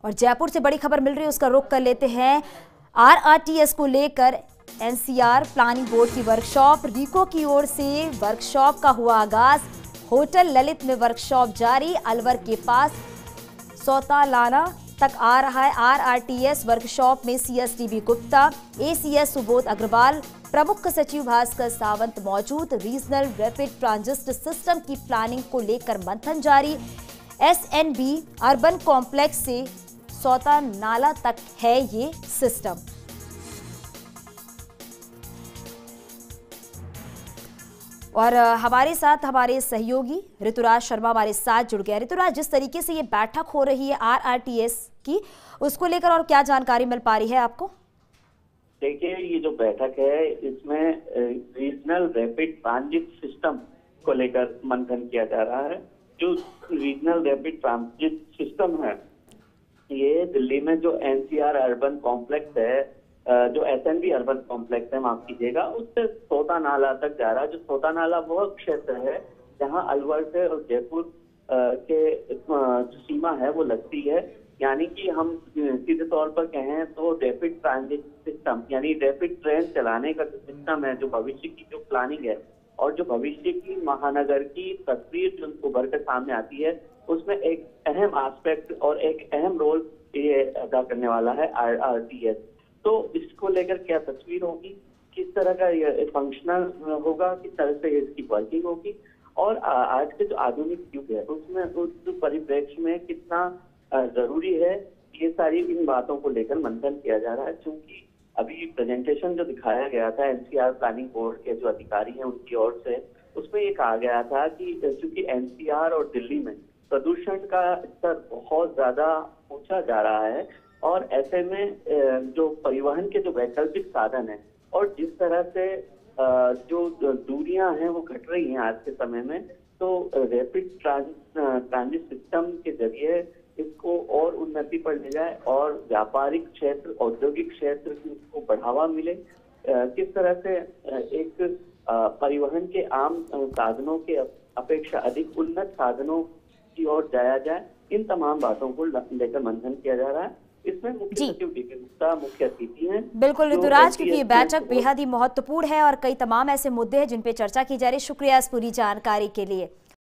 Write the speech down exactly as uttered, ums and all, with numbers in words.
और जयपुर से बड़ी खबर मिल रही है, उसका रुख कर लेते हैं। आरआरटीएस को लेकर एनसीआर प्लानिंग बोर्ड की वर्कशॉप, रिको की ओर से वर्कशॉप का हुआ आगाज। होटल ललित में वर्कशॉप जारी, अलवर के पास सौतालाना तक आ रहा है आरआरटीएस। वर्कशॉप में सीएस डीबीगुप्ता, एसीएस सुबोध अग्रवाल, प्रमुख सचिव भास्कर सावंत मौजूद। रीजनल रैपिड ट्रांजिट सिस्टम की प्लानिंग को लेकर मंथन जारी। एसएनबी अर्बन कॉम्प्लेक्स से सौता नाला तक है ये सिस्टम। और हमारे साथ हमारे सहयोगी ऋतुराज शर्मा हमारे साथ जुड़ गया। ऋतुराज, जिस तरीके से ये बैठक हो रही है आरआरटीएस की, उसको लेकर और क्या जानकारी मिल पा रही है आपको? देखिए, ये जो बैठक है इसमें रीजनल रैपिड ट्रांजिट सिस्टम को लेकर मंथन किया जा रहा है। जो रीजनल रैपिड ट्रांजिट सिस्टम है, ये दिल्ली में जो एनसीआर अर्बन कॉम्प्लेक्स है, जो एसएनबी अर्बन कॉम्प्लेक्स है, माफ कीजिएगा, उससे सोता नाला तक जा रहा है। जो सोता नाला वो क्षेत्र है जहां अलवर से और जयपुर के जो सीमा है वो लगती है। यानी कि हम सीधे तौर पर कहें तो रैपिड ट्रांजिट सिस्टम यानी रैपिड ट्रेन चलाने का जो सिस्टम है, जो भविष्य की जो प्लानिंग है और जो भविष्य की महानगर की तस्वीर जो उभर कर सामने आती है, उसमें एक अहम एस्पेक्ट और एक अहम रोल ये अदा करने वाला है आरआरटीएस। तो इसको लेकर क्या तस्वीर होगी, किस तरह का ये फंक्शनल होगा, किस तरह से इसकी वर्किंग होगी, और आज के जो आधुनिक युग है उसमें उस परिप्रेक्ष्य में कितना जरूरी है, ये सारी इन बातों को लेकर मंथन किया जा रहा है। क्योंकि अभी प्रेजेंटेशन जो दिखाया गया था एनसीआर प्लानिंग बोर्ड के जो अधिकारी हैं उनकी ओर से, उसमें ये कहा गया था कि चूंकि एनसीआर और दिल्ली में प्रदूषण का स्तर बहुत ज्यादा ऊंचा जा रहा है, और ऐसे में जो परिवहन के जो वैकल्पिक साधन है और जिस तरह से जो दूरियां हैं वो घट रही हैं आज के समय में, तो रैपिड ट्रांजिट सिस्टम के जरिए इसको और उन्नति पर ले जाए और व्यापारिक क्षेत्र, औद्योगिक क्षेत्र को बढ़ावा मिले। किस तरह से एक परिवहन के आम साधनों के अपेक्षा अधिक उन्नत साधनों की ओर जाया जाए, इन तमाम बातों को लेकर मंथन किया जा रहा है। इसमें मुख्य सचिव डीबीगुप्ता मुख्य अतिथि हैं। बिल्कुल ऋतुराज, क्योंकि ये बैठक बेहद ही महत्वपूर्ण है और कई तमाम ऐसे मुद्दे हैं जिन पे चर्चा की जा रही है। शुक्रिया इस पूरी जानकारी के लिए।